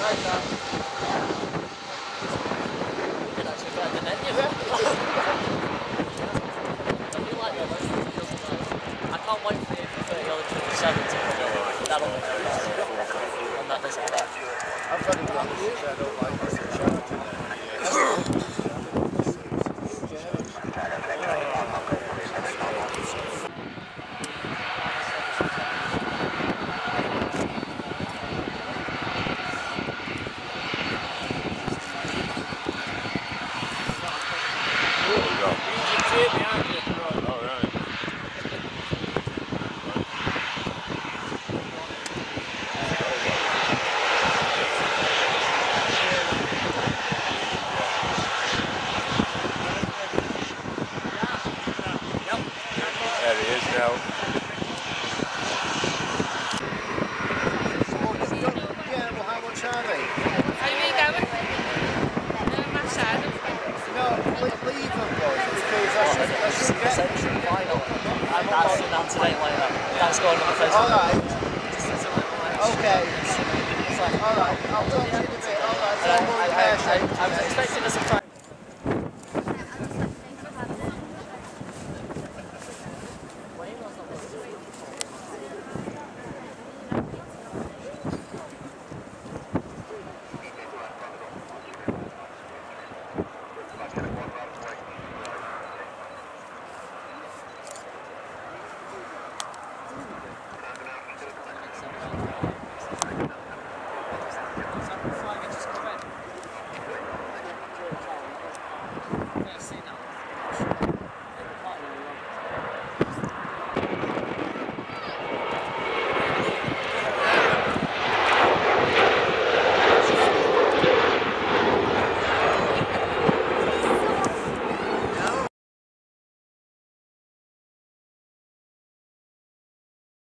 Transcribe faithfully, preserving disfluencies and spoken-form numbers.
actually better than any of them. I do like the most of the I can't wait for the thirty or the seventy. That'll be nice. And that doesn't work. I've got it wrong. I don't like this. There he is now. Yeah, well, how much are they? Are you going? No, my side. No, leave, leave them, boys, because I should, I should get... Century final. I'm not watching that today later. That's going on the Facebook. Alright. Okay. Alright, I'll talk to you in a bit. Alright, so I'm I, I, I, I was expecting us a